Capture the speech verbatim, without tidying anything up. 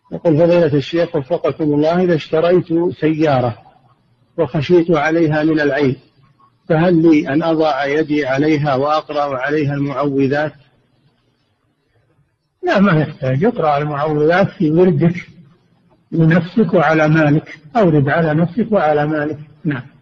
يقول فضيلة الشيخ وفقكم الله، إذا اشتريت سيارة وخشيت عليها من العين، فهل لي أن أضع يدي عليها وأقرأ عليها المعوذات؟ لا، ما يحتاج. اقرأ المعوذات في وردك لنفسك وعلى مالك، أورد على نفسك وعلى مالك. نعم.